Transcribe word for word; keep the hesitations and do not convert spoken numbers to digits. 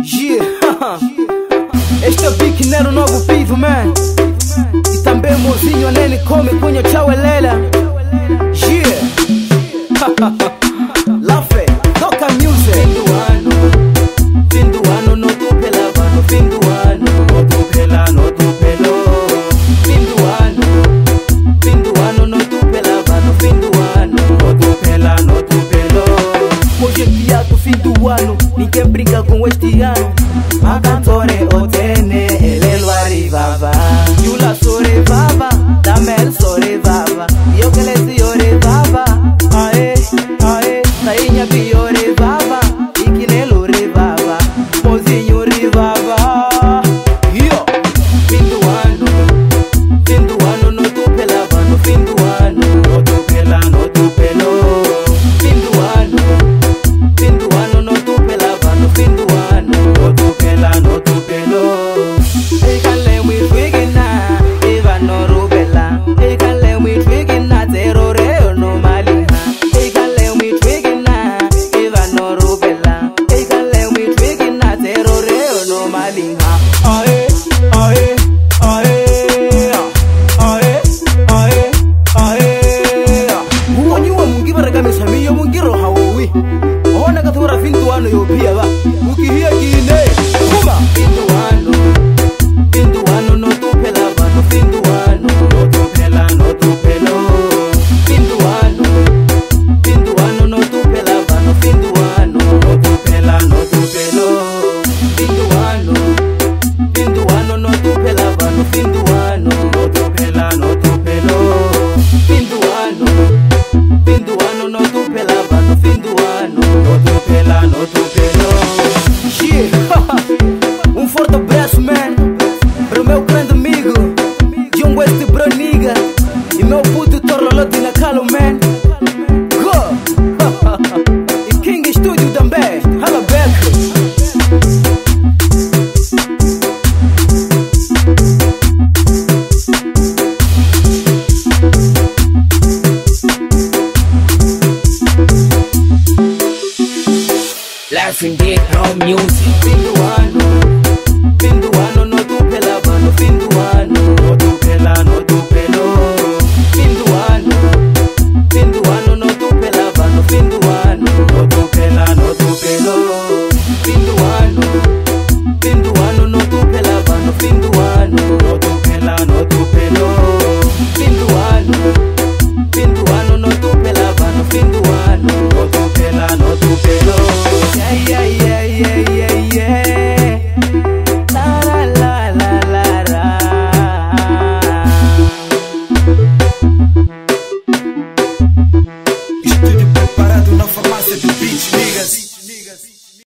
Yeah, este beat não era um novo pivo, man. E também mozinho nem come cunho tchau elela. Yeah, Lafe, toca music. Fim do ano, fim do ano no tu pelava. No fim do ano, no tu pela, no tu pelou. Fim do ano, fim do ano no tu pelava. No fim do ano, no tu pela, no tu pelou. Hoje é dia do fim do ano, ninguém brinca com este ano. A cantore otene, ele lo arrivava. Yula sorevava, Damel sorevava. Eu que lesi orevava. Ae, ae, tainha que orevava. E que nelo revava, mozinho revava. Yo, fim do ano, fim do ano no tu pelava. No fim do ano, no tu pela, no tu pelou. Fim do ano, fim do ano no tu pelava. No fim do ano, no tu pela, no tu pelou. Ei, calé, we twiggy na, Eva no rubela. Ei, calé, we twiggy na, zero reo no malinha. Ei, calé, we twiggy na, Eva no rubela. Ei, calé, we twiggy na, zero reo no malinha. Ae, ae, ae, ae, ae, ae. Uonyuwa mungi baragame samiyo mungiro hawowi. Ona katura fim do ano yo pia ba. Ukihia kine. Kuma fim do ano. Fim do ano no tu pelava. No fim do ano, no tu pela, no tu pelou. Fim do ano, fim do ano no tu pelava. No fim do ano, no tu pela, no tu pelou. Fim do ano, fim do ano no tu pelava. No fim do ano, no tu pela, no tu pelou. Fim do ano, fim do ano no tu pelava. No fim do ano, no tu pela, no tu pelou. Yeah, um forte abraço, man, para o meu grande amigo John West Broniga e meu puto Torlolote na calo, man. Go! E King Studio também, hala Beco. Life in deep home music. Fim do ano, fim do ano no tu pelava. No fim do ano, no tu pela, no tu pelou. Fim do ano, fim do ano no tu pelava. No fim do ano, no tu pela, no tu pelou. Fim do ano, fim do ano no tu pelava. No fim do ano, no tu pela, no tu pelou. Fim do ano, fim do ano no tu pelava. No fim do ano, no tu pela, no tu pelou. Yeah, yeah, yeah, yeah, yeah, yeah. La la la la la la. Estúdio